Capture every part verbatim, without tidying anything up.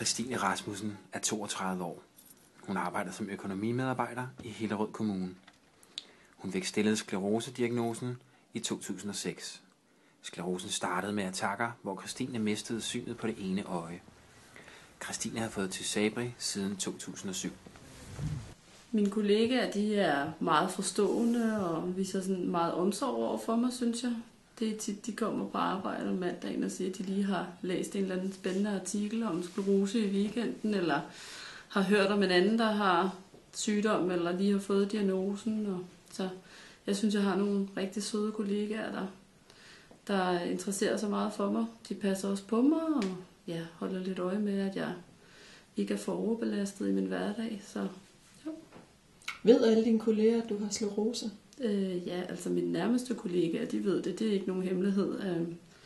Christine Rasmussen er toogtredive år. Hun arbejder som økonomimedarbejder i Hillerød Kommune. Hun fik stillet sklerosediagnosen i to tusind og seks. Sklerosen startede med attacker, hvor Christine mistede synet på det ene øje. Christine har fået Tysabri siden to tusind og syv. Mine kollegaer, de er meget forstående og viser sådan meget omsorg over for mig, synes jeg. Det er tit, de kommer på arbejde om mandagen og siger, at de lige har læst en eller anden spændende artikel om sklerose i weekenden, eller har hørt om en anden, der har sygdom, eller lige har fået diagnosen. Og så jeg synes, jeg har nogle rigtig søde kollegaer, der, der interesserer sig meget for mig. De passer også på mig og ja, holder lidt øje med, at jeg ikke er for overbelastet i min hverdag. Så, jo. Ved alle dine kolleger, at du har sklerose? Øh, ja, altså mine nærmeste kollegaer, de ved det. Det er ikke nogen hemmelighed. Øh,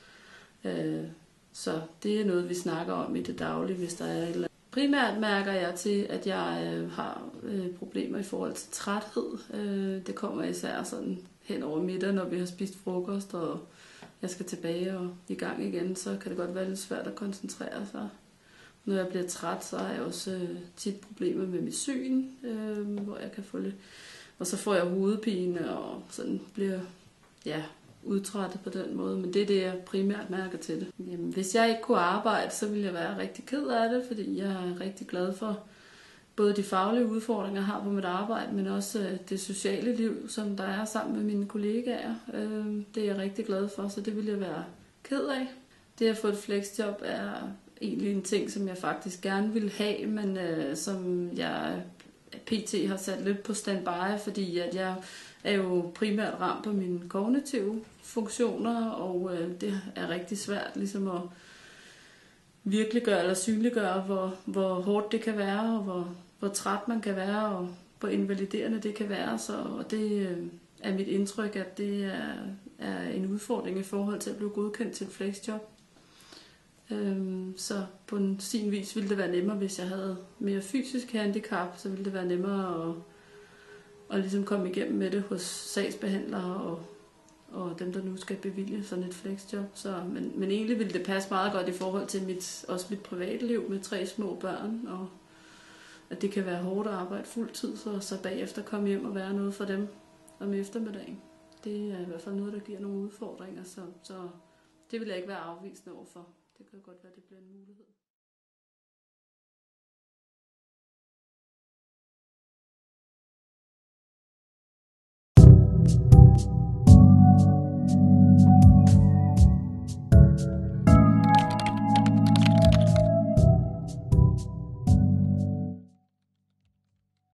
øh, så det er noget, vi snakker om i det daglige, hvis der er et eller andet. Primært mærker jeg til, at jeg øh, har øh, problemer i forhold til træthed. Øh, det kommer især sådan hen over middag, når vi har spist frokost, og jeg skal tilbage og i gang igen, så kan det godt være lidt svært at koncentrere sig. Når jeg bliver træt, så har jeg også øh, tit problemer med mit syn, øh, hvor jeg kan få lidt. Og så får jeg hovedpine og sådan bliver ja, udtrættet på den måde. Men det er det, jeg primært mærker til det. Jamen, hvis jeg ikke kunne arbejde, så ville jeg være rigtig ked af det, fordi jeg er rigtig glad for både de faglige udfordringer, jeg har på mit arbejde, men også det sociale liv, som der er sammen med mine kollegaer. Det er jeg rigtig glad for, så det ville jeg være ked af. Det at få et flexjob er egentlig en ting, som jeg faktisk gerne ville have, men øh, som jeg P T har sat lidt på standby, fordi at jeg er jo primært ramt på mine kognitive funktioner, og øh, det er rigtig svært ligesom at virkeliggøre eller synliggøre, hvor, hvor hårdt det kan være, og hvor, hvor træt man kan være, og hvor invaliderende det kan være. Så, og det øh, er mit indtryk, at det er, er en udfordring i forhold til at blive godkendt til et flexjob. Øhm, så på en sin vis ville det være nemmere, hvis jeg havde mere fysisk handicap, så ville det være nemmere at, at ligesom komme igennem med det hos sagsbehandlere og, og dem, der nu skal bevilge sådan et flexjob. Så, men, men egentlig ville det passe meget godt i forhold til mit, også mit privatliv med tre små børn, og at det kan være hårdt at arbejde fuldtid, så, så bagefter komme hjem og være noget for dem om eftermiddagen. Det er i hvert fald noget, der giver nogle udfordringer, så, så det vil jeg ikke være afvisende overfor. Det kan godt være, det bliver en mulighed.